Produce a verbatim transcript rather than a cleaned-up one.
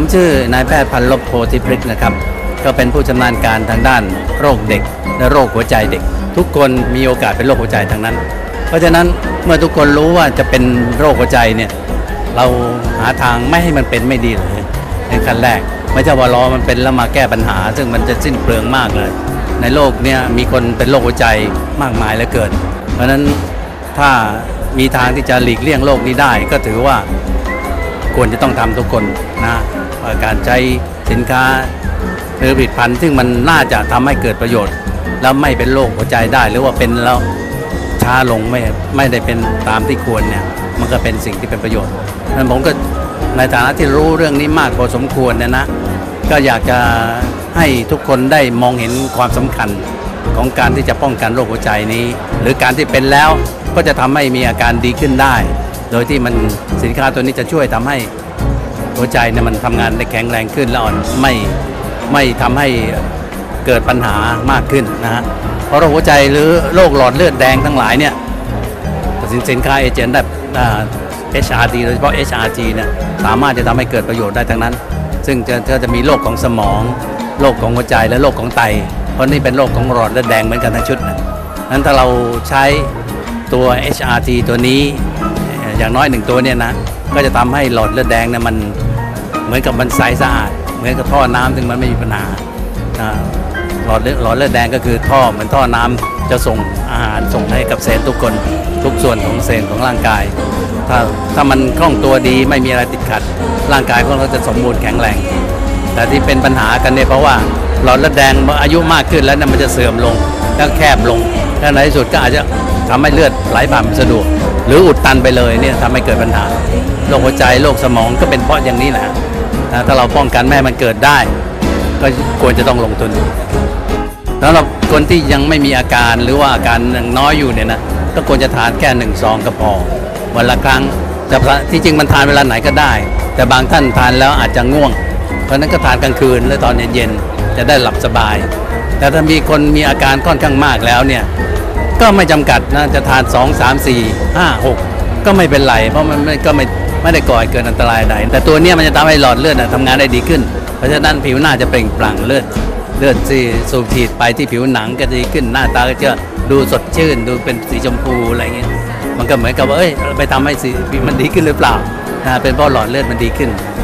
ผมชื่อนายแพทย์พันลบโพธิพฤกษ์นะครับก็เป็นผู้ชำนาญการทางด้านโรคเด็กและโรคหัวใจเด็กทุกคนมีโอกาสเป็นโรคหัวใจทั้งนั้นเพราะฉะนั้นเมื่อทุกคนรู้ว่าจะเป็นโรคหัวใจเนี่ยเราหาทางไม่ให้มันเป็นไม่ดีเลยในขั้นแรกไม่ใช่ว่ารอมันเป็นแล้วมาแก้ปัญหาซึ่งมันจะสิ้นเปลืองมากเลยในโลกเนี่ยมีคนเป็นโรคหัวใจมากมายเหลือเกินเพราะฉะนั้นถ้ามีทางที่จะหลีกเลี่ยงโรคนี้ได้ก็ถือว่าควรจะต้องทำทุกคนนะการใช้สินค้าหรือผลิตภัณฑ์ซึ่งมันน่าจะทำให้เกิดประโยชน์แล้วไม่เป็นโรคหัวใจได้หรือว่าเป็นแล้วช้าลงไม่ไม่ได้เป็นตามที่ควรเนี่ยมันก็เป็นสิ่งที่เป็นประโยชน์นั้นผมก็ในฐานะที่รู้เรื่องนี้มากพอสมควรเนี่ยนะก็อยากจะให้ทุกคนได้มองเห็นความสำคัญของการที่จะป้องกันโรคหัวใจนี้หรือการที่เป็นแล้วก็จะทำให้มีอาการดีขึ้นได้โดยที่มันสินค้าตัวนี้จะช่วยทำให้หัวใจเนี่ยมันทำงานได้แข็งแรงขึ้นและอ่อนไม่ไม่ทำให้เกิดปัญหามากขึ้นนะฮะเพราะโรคหัวใจหรือโรคหลอดเลือดแดงทั้งหลายเนี่ยสินค้าเอเจนต์แบบ เอช อาร์ ดี โดยเฉพาะ เอช อาร์ จี เนี่ยสามารถจะทำให้เกิดประโยชน์ได้ทั้งนั้นซึ่งจะจะจะมีโรคของสมองโรคของหัวใจและโรคของไตเพราะนี่เป็นโรคของหลอดเลือดแดงเหมือนกันทั้งชุดนั้นถ้าเราใช้ตัว เอช อาร์ ที ตัวนี้อย่างน้อยหนึ่งตัวเนี่ยนะก็จะทำให้หลอดเลือดแดงเนี่ยมันเหมือนกับมันใสสะอาดเหมือนกับท่อน้ำซึ่งมันไม่มีปัญหาหลอดหลอดเลือดแดงก็คือท่อเหมือนท่อน้ำจะส่งอาหารส่งให้กับเซลล์ทุกคนทุกส่วนของเซลล์ของร่างกายถ้าถ้ามันคล่องตัวดีไม่มีอะไรติดขัดร่างกายของเราจะสมบูรณ์แข็งแรงแต่ที่เป็นปัญหากันเนี่ยเพราะว่าหลอดเลือดแดงอายุมากขึ้นแล้วเนี่ยมันจะเสื่อมลงแล้วแคบลงแล้วในที่สุดก็อาจจะทำให้เลือดไหลผ่านสะดวกหรืออุดตันไปเลยเนี่ยทำให้เกิดปัญหาโรคหัวใจโรคสมองก็เป็นเพราะอย่างนี้แหละถ้าเราป้องกันไม่ให้มันเกิดได้ก็ควรจะต้องลงทุนสำหรับคนที่ยังไม่มีอาการหรือว่าอาการยังน้อยอยู่เนี่ยนะก็ควรจะทานแค่หนึ่งซองก็พอวันละครั้งแต่ที่จริงมันทานเวลาไหนก็ได้แต่บางท่านทานแล้วอาจจะง่วงเพราะนั้นก็ทานกลางคืนและตอนเย็นๆจะได้หลับสบายแต่ถ้ามีคนมีอาการค่อนข้างมากแล้วเนี่ยก็ไม่จำกัดนะจะทานสอง สาม สี่ ห้า หกก็ไม่เป็นไรเพราะมันก็ไม่ไม่ได้ก่อให้เกิดอันตรายใดแต่ตัวนี้มันจะทำให้หลอดเลือดทำงานได้ดีขึ้นเพราะฉะนั้นผิวหน้าจะเปล่งปลั่งเลือดเลือดที่สูบฉีดไปที่ผิวหนังก็ดีขึ้นหน้าตาก็จะดูสดชื่นดูเป็นสีชมพูอะไรเงี้ยมันก็เหมือนกับว่าเอ้ยไปทำให้สีมันดีขึ้นหรือเปล่านะเป็นเพราะหลอดเลือดมันดีขึ้น